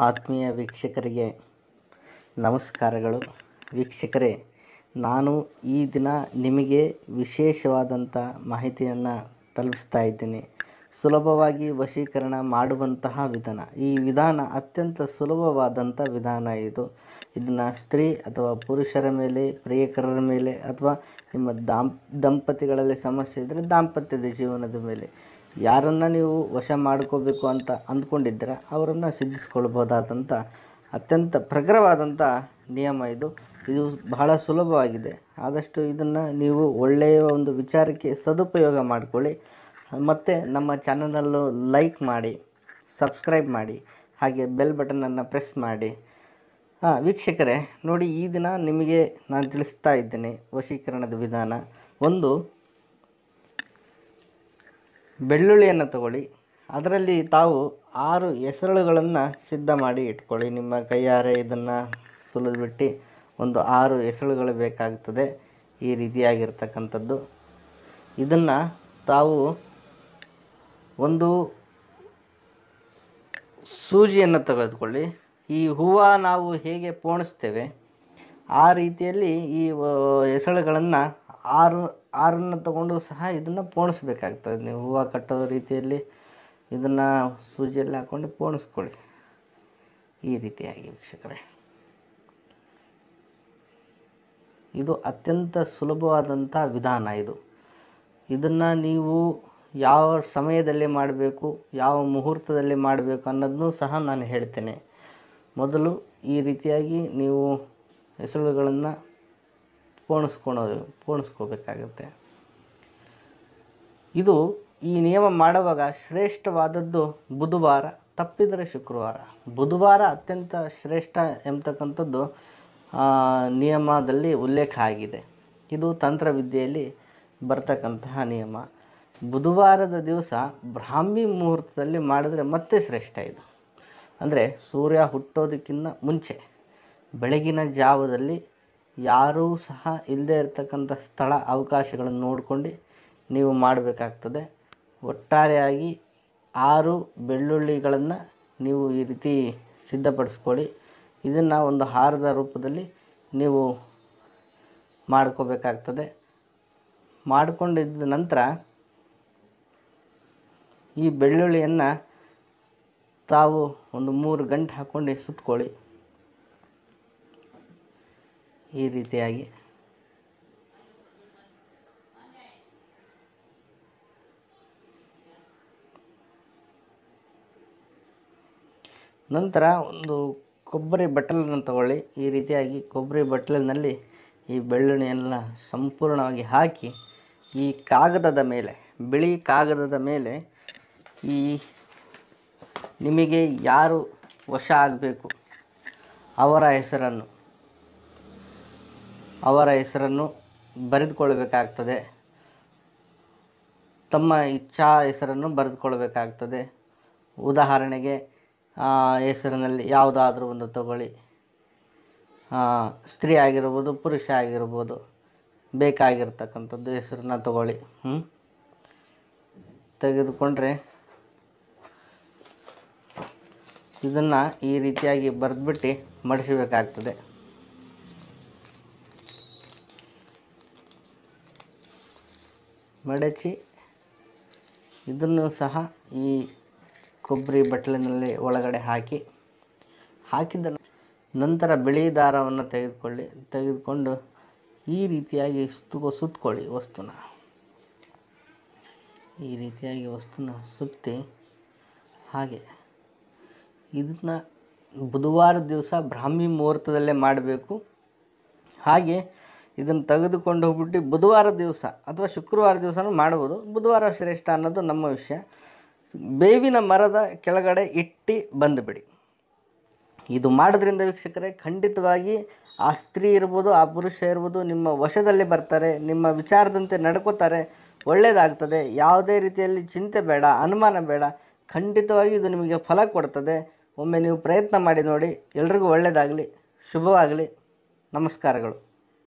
ಆತ್ಮೀಯ ವೀಕ್ಷಕರಿಗೆ ನಮಸ್ಕಾರಗಳು. ವೀಕ್ಷಕರೇ, ನಾನು ಈ ದಿನ ನಿಮಗೆ ವಿಶೇಷವಾದಂಥ ಮಾಹಿತಿಯನ್ನು ತಲುಪಿಸ್ತಾ ಇದ್ದೀನಿ. ಸುಲಭವಾಗಿ ವಶೀಕರಣ ಮಾಡುವಂತಹ ವಿಧಾನ. ಈ ವಿಧಾನ ಅತ್ಯಂತ ಸುಲಭವಾದಂಥ ವಿಧಾನ. ಇದನ್ನು ಸ್ತ್ರೀ ಅಥವಾ ಪುರುಷರ ಮೇಲೆ, ಪ್ರಿಯಕರರ ಮೇಲೆ, ಅಥವಾ ನಿಮ್ಮ ದಂಪತಿಗಳಲ್ಲಿ ಸಮಸ್ಯೆ ಇದ್ದರೆ ದಾಂಪತ್ಯದ ಜೀವನದ ಮೇಲೆ ಯಾರನ್ನು ನೀವು ವಶ ಮಾಡ್ಕೋಬೇಕು ಅಂತ ಅಂದ್ಕೊಂಡಿದ್ದೀರ ಅವರನ್ನು ಸಿದ್ಧಿಸ್ಕೊಳ್ಬೋದಾದಂಥ ಅತ್ಯಂತ ಪ್ರಖರವಾದಂಥ ನಿಯಮ ಇದು ಬಹಳ ಸುಲಭವಾಗಿದೆ. ಆದಷ್ಟು ಇದನ್ನು ನೀವು ಒಳ್ಳೆಯ ಒಂದು ವಿಚಾರಕ್ಕೆ ಸದುಪಯೋಗ ಮಾಡಿಕೊಳ್ಳಿ. ಮತ್ತು ನಮ್ಮ ಚಾನಲನ್ನು ಲೈಕ್ ಮಾಡಿ, ಸಬ್ಸ್ಕ್ರೈಬ್ ಮಾಡಿ, ಹಾಗೆ ಬೆಲ್ ಬಟನನ್ನು ಪ್ರೆಸ್ ಮಾಡಿ. ವೀಕ್ಷಕರೇ ನೋಡಿ, ಈ ದಿನ ನಿಮಗೆ ನಾನು ತಿಳಿಸ್ತಾ ಇದ್ದೇನೆ ವಶೀಕರಣದ ವಿಧಾನ. ಒಂದು ಬೆಳ್ಳುಳ್ಳಿಯನ್ನು ತಗೊಳ್ಳಿ. ಅದರಲ್ಲಿ ತಾವು 6 ಎಸಳುಗಳನ್ನು ಸಿದ್ಧ ಮಾಡಿ ಇಟ್ಕೊಳ್ಳಿ. ನಿಮ್ಮ ಕೈಯಾರೆ ಇದನ್ನು ಸುಲಿದ್ಬಿಟ್ಟು ಒಂದು 6 ಎಸಳುಗಳು ಬೇಕಾಗ್ತದೆ. ಈ ರೀತಿಯಾಗಿರ್ತಕ್ಕಂಥದ್ದು. ಇದನ್ನು ತಾವು ಒಂದು ಸೂಜಿಯನ್ನು ತೆಗೆದುಕೊಳ್ಳಿ. ಈ ಹೂವು ನಾವು ಹೇಗೆ ಪೋಣಿಸ್ತೇವೆ ಆ ರೀತಿಯಲ್ಲಿ ಈ ಎಸಳುಗಳನ್ನು 6 ತಗೊಂಡು ಸಹ ಇದನ್ನು ಪೋಣಿಸ್ಬೇಕಾಗ್ತದೆ. ನೀವು ಹೂವು ಕಟ್ಟೋ ರೀತಿಯಲ್ಲಿ ಇದನ್ನು ಸೂಜಿಯಲ್ಲಿ ಹಾಕ್ಕೊಂಡು ಪೋಣಿಸ್ಕೊಳ್ಳಿ. ಈ ರೀತಿಯಾಗಿ ವೀಕ್ಷಕರೇ, ಇದು ಅತ್ಯಂತ ಸುಲಭವಾದಂಥ ವಿಧಾನ. ಇದನ್ನು ನೀವು ಯಾವ ಸಮಯದಲ್ಲಿ ಮಾಡಬೇಕು, ಯಾವ ಮುಹೂರ್ತದಲ್ಲಿ ಮಾಡಬೇಕು ಅನ್ನೋದನ್ನು ಸಹ ನಾನು ಹೇಳ್ತೇನೆ. ಮೊದಲು ಈ ರೀತಿಯಾಗಿ ನೀವು ಎಸಳುಗಳನ್ನು ಪೋಣಿಸ್ಕೋಬೇಕಾಗುತ್ತೆ. ಈ ನಿಯಮ ಮಾಡುವಾಗ ಶ್ರೇಷ್ಠವಾದದ್ದು ಬುಧವಾರ, ತಪ್ಪಿದರೆ ಶುಕ್ರವಾರ. ಬುಧವಾರ ಅತ್ಯಂತ ಶ್ರೇಷ್ಠ ಎಂಬತಕ್ಕಂಥದ್ದು ನಿಯಮದಲ್ಲಿ ಉಲ್ಲೇಖ ಆಗಿದೆ. ಇದು ತಂತ್ರವಿದ್ಯೆಯಲ್ಲಿ ಬರ್ತಕ್ಕಂತಹ ನಿಯಮ. ಬುಧವಾರದ ದಿವಸ ಬ್ರಾಹ್ಮಿ ಮುಹೂರ್ತದಲ್ಲಿ ಮಾಡಿದ್ರೆ ಮತ್ತೆ ಶ್ರೇಷ್ಠ. ಅಂದರೆ ಸೂರ್ಯ ಹುಟ್ಟೋದಕ್ಕಿಂತ ಮುಂಚೆ ಬೆಳಗಿನ ಜಾವದಲ್ಲಿ ಯಾರೂ ಸಹ ಇಲ್ಲದೇ ಇರತಕ್ಕಂಥ ಸ್ಥಳ ಅವಕಾಶಗಳನ್ನು ನೋಡ್ಕೊಂಡು ನೀವು ಮಾಡಬೇಕಾಗ್ತದೆ. ಒಟ್ಟಾರೆಯಾಗಿ 6 ಬೆಳ್ಳುಳ್ಳಿಗಳನ್ನು ನೀವು ಈ ರೀತಿ ಸಿದ್ಧಪಡಿಸ್ಕೊಳ್ಳಿ. ಇದನ್ನು ಒಂದು ಹಾರದ ರೂಪದಲ್ಲಿ ನೀವು ಮಾಡ್ಕೋಬೇಕಾಗ್ತದೆ. ಮಾಡಿಕೊಂಡಿದ್ದ ನಂತರ ಈ ಬೆಳ್ಳುಳ್ಳಿಯನ್ನು ತಾವು ಒಂದು 3 ಗಂಟೆ ಹಾಕ್ಕೊಂಡು ಸುತ್ಕೊಳ್ಳಿ. ಈ ರೀತಿಯಾಗಿ ನಂತರ ಒಂದು ಕೊಬ್ಬರಿ ಬಟ್ಟಲನ್ನು ತಗೊಳ್ಳಿ. ಈ ರೀತಿಯಾಗಿ ಕೊಬ್ಬರಿ ಬಟ್ಟಲಿನಲ್ಲಿ ಈ ಬೆಳ್ಳುಳ್ಳಿಯೆಲ್ಲ ಸಂಪೂರ್ಣವಾಗಿ ಹಾಕಿ ಈ ಕಾಗದದ ಮೇಲೆ, ಬಿಳಿ ಕಾಗದದ ಮೇಲೆ ಈ ನಿಮಗೆ ಯಾರು ವಶ ಆಗಬೇಕು ಅವರ ಹೆಸರನ್ನು ಬರೆದುಕೊಳ್ಬೇಕಾಗ್ತದೆ. ತಮ್ಮ ಇಚ್ಛಾ ಹೆಸರನ್ನು ಬರೆದುಕೊಳ್ಬೇಕಾಗ್ತದೆ. ಉದಾಹರಣೆಗೆ ಹೆಸರಿನಲ್ಲಿ ಯಾವುದಾದ್ರೂ ಒಂದು ತಗೊಳ್ಳಿ. ಸ್ತ್ರೀ ಆಗಿರ್ಬೋದು, ಪುರುಷ ಆಗಿರ್ಬೋದು, ಬೇಕಾಗಿರ್ತಕ್ಕಂಥದ್ದು ಹೆಸರನ್ನ ತಗೊಳ್ಳಿ. ತೆಗೆದುಕೊಂಡ್ರೆ ಇದನ್ನು ಈ ರೀತಿಯಾಗಿ ಬರೆದ್ಬಿಟ್ಟು ಮಡಿಸಬೇಕಾಗ್ತದೆ. ಮಡಚಿ ಇದನ್ನು ಸಹ ಈ ಕೊಬ್ಬರಿ ಬಟ್ಟಲಿನಲ್ಲಿ ಒಳಗಡೆ ಹಾಕಿದ ನಂತರ ಬಿಳಿ ದಾರವನ್ನು ತೆಗೆದುಕೊಂಡು ಈ ರೀತಿಯಾಗಿ ಸುತ್ಕೊಳ್ಳಿ. ಈ ರೀತಿಯಾಗಿ ವಸ್ತುನ ಸುತ್ತಿ ಹಾಗೆ ಇದನ್ನು ಬುಧವಾರ ದಿವಸ ಬ್ರಾಹ್ಮಿ ಮುಹೂರ್ತದಲ್ಲೇ ಮಾಡಬೇಕು. ಹಾಗೆ ಇದನ್ನು ತೆಗೆದುಕೊಂಡು ಹೋಗ್ಬಿಟ್ಟು ಬುಧವಾರ ದಿವಸ ಅಥವಾ ಶುಕ್ರವಾರ ದಿವಸನೂ ಮಾಡ್ಬೋದು. ಬುಧವಾರ ಶ್ರೇಷ್ಠ ಅನ್ನೋದು ನಮ್ಮ ವಿಷಯ. ಬೇವಿನ ಮರದ ಕೆಳಗಡೆ ಇಟ್ಟು ಬಂದುಬಿಡಿ. ಇದು ಮಾಡೋದ್ರಿಂದ ವೀಕ್ಷಕರೇ ಖಂಡಿತವಾಗಿ ಆ ಸ್ತ್ರೀ ಇರ್ಬೋದು, ಆ ಪುರುಷ ಇರ್ಬೋದು ನಿಮ್ಮ ವಶದಲ್ಲಿ ಬರ್ತಾರೆ, ನಿಮ್ಮ ವಿಚಾರದಂತೆ ನಡ್ಕೋತಾರೆ, ಒಳ್ಳೆಯದಾಗ್ತದೆ. ಯಾವುದೇ ರೀತಿಯಲ್ಲಿ ಚಿಂತೆ ಬೇಡ, ಅನುಮಾನ ಬೇಡ. ಖಂಡಿತವಾಗಿ ಇದು ನಿಮಗೆ ಫಲ ಕೊಡ್ತದೆ. ಒಮ್ಮೆ ನೀವು ಪ್ರಯತ್ನ ಮಾಡಿ ನೋಡಿ. ಎಲ್ರಿಗೂ ಒಳ್ಳೆಯದಾಗಲಿ, ಶುಭವಾಗಲಿ. ನಮಸ್ಕಾರಗಳು.